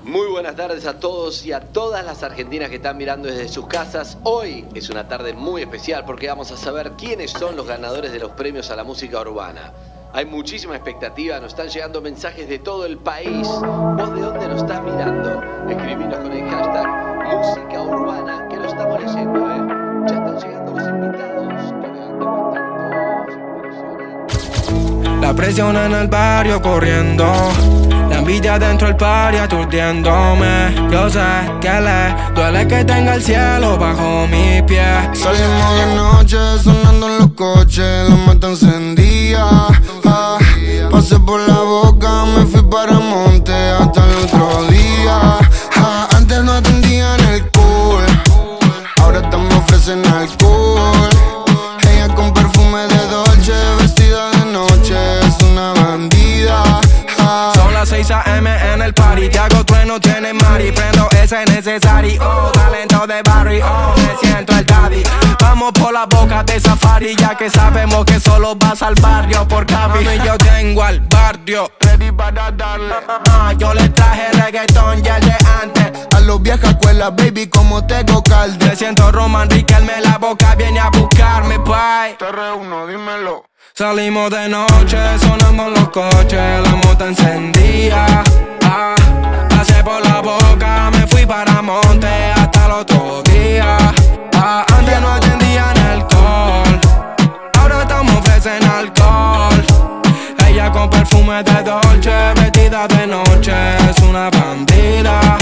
Muy buenas tardes a todos y a todas las argentinas que están mirando desde sus casas. Hoy es una tarde muy especial porque vamos a saber quiénes son los ganadores de los premios a la música urbana. Hay muchísima expectativa, nos están llegando mensajes de todo el país. ¿Vos de dónde nos estás mirando? Escribinos con el hashtag música urbana, que lo estamos leyendo, Ya están llegando los invitados. La presión en el barrio corriendo, la envidia dentro del party aturdiéndome. Yo sé que le duele que tenga el cielo bajo mi pie. Salimos de noche sonando en los coches, la mata encendía. Pasé por la boca, me fui para Monte hasta el otro día. Antes no atendían el cool, ahora me ofrecen alcohol. Ella con perfume de Dolce, vestida de noche, es una bandida. Son las 6 AM en el party, te hago trueno, tiene mari. Prendo ese necesario, talento de barrio, me siento el daddy. Vamos por la boca de safari, ya que sabemos que solo vas al barrio por Cavi. Y yo tengo al barrio ready para darle. Yo le traje reggaetón y el de antes. A los viejas escuelas, baby, como tengo calde. Me siento Roman Riquelme, la boca viene a buscarme, bye. Te reúno, dímelo. Salimos de noche, sonando en los coches, la moto encendía. Pasé por la boca, me fui para Monte hasta el otro día. Antes no atendían alcohol, ahora estamos ofrecen alcohol. Ella con perfume de Dolce, vestida de noche, es una bandida.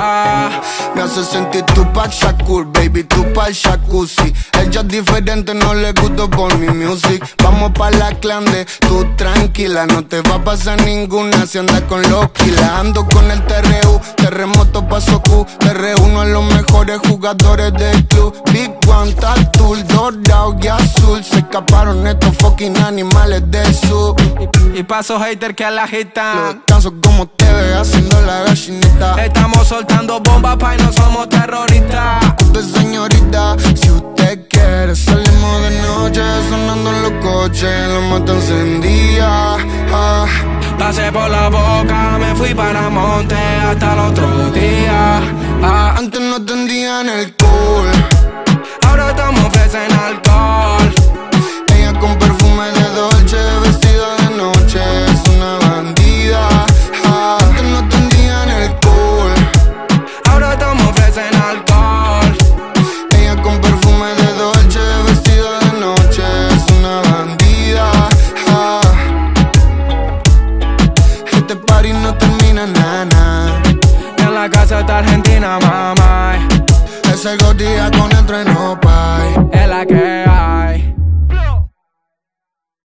Me hace sentir Tupac Shakur, baby, Tupac jacuzzi. Ella es diferente, no le gusto por mi music. Vamos pa' la clande, tú tranquila, no te va a pasar ninguna si andas con los kilas. Ando con el TRU, terremoto paso Q. Te reúno a los mejores jugadores del club. Big One, Tatul, dorado y azul. Se escaparon estos fucking animales del sur. Y paso hater que la agitan. Lo descanso como te ve haciendo la gallinita. Estamos soltando bombas pa' y no somos terroristas. Usted señorita, si usted quiere salimos de noche, sonando en los coches, la mata encendía. Pasé por la boca, me fui para Monte hasta el otro día. Antes no atendían el cool, ahora estamos ofrecen alcohol. Ella con perfume de Dolce, vestida de noche, es una bandida. Antes no atendían el cool, ahora estamos ofrecen alcohol. Ella con perfume de Dolce, vestida de noche, es una bandida. Este party no termina nada. Y en la casa está Argentina, mamá. Ese gordilla con el trueno, pay.